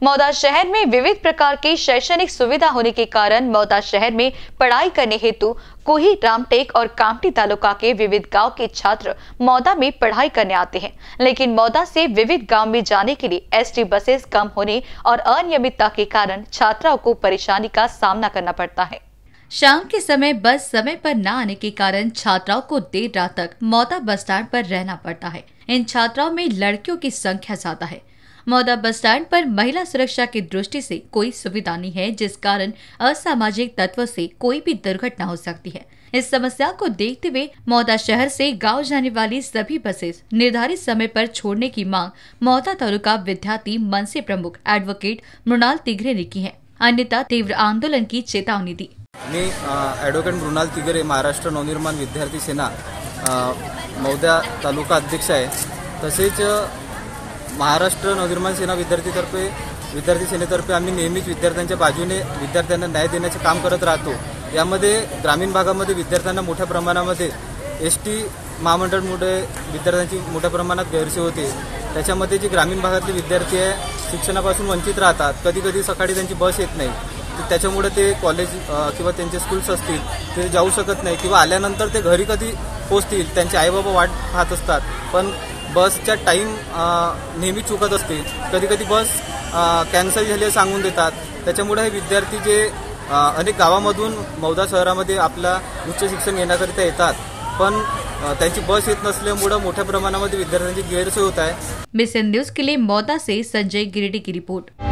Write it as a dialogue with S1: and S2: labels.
S1: मौदा शहर में विविध प्रकार की शैक्षणिक सुविधा होने के कारण मौदा शहर में पढ़ाई करने हेतु कोही, रामटेक और कामठी तालुका के विविध गांव के छात्र मौदा में पढ़ाई करने आते हैं। लेकिन मौदा से विविध गांव में जाने के लिए एसटी बसेस कम होने और अनियमितता के कारण छात्राओं को परेशानी का सामना करना पड़ता है। शाम के समय बस समय पर न आने के कारण छात्राओं को देर रात तक मौदा बस स्टैंड पर रहना पड़ता है। इन छात्राओं में लड़कियों की संख्या ज्यादा है। मौदा बस स्टैंड पर महिला सुरक्षा की दृष्टि से कोई सुविधा नहीं है, जिस कारण असामाजिक तत्वों से कोई भी दुर्घटना हो सकती है। इस समस्या को देखते हुए मौदा शहर से गांव जाने वाली सभी बसेस निर्धारित समय पर छोड़ने की मांग मौदा तालुका विद्यार्थी मंच से प्रमुख एडवोकेट मृणाल तिगरे ने की है। अन्यथा तीव्र आंदोलन की चेतावनी दी।
S2: मी ॲडव्होकेट मृणाल तिगरे, महाराष्ट्र नवनिर्माण विद्यार्थी सेना मौदा तालुका अध्यक्ष आहे। तसेच महाराष्ट्र नवनिर्माण सेना विद्यार्थी सेनेतर्फे आम्ही नेहमीच विद्यार्थ्यांच्या बाजूने विद्यार्थ्यांना न्याय देण्याचे काम करत राहतो। यामध्ये ग्रामीण भागामध्ये विद्यार्थ्यांना मोठ्या प्रमाणामध्ये एसटी महामंडळामुळे विद्यार्थ्यांची मोठ्या प्रमाणात गैरसोय होते। त्याच्यामध्ये जे ग्रामीण भागातले विद्यार्थी आहे शिक्षणापासून वंचित राहतात। कधी कधी सकाळी त्यांची बस येत नाही, त्याच्यामुळे ते कॉलेज किंवा त्यांचे स्कूल्स असतील ते जाऊ शकत नाही किंवा आल्यानंतर ते घरी कधी पोहोचतील त्यांचे आईबाबा वाट पाहत असतात। पण बसचा टाइम नेहमी चुकत असते। कधी कधी बस कॅन्सल झाली सांगून देतात। त्याच्यामुळे हे विद्यार्थी जे अनेक गावामधून मौदा शहरामध्ये आपला उच्च शिक्षण घेण्याकरिता येतात, पण त्यांची बस येत नसल्यामुळे मोठ्या प्रमाणामध्ये विद्यार्थ्यांची गैरसोय होत आहे।
S1: मिशन न्यूज के लिए मौदा से संजय गिरिडी की रिपोर्ट।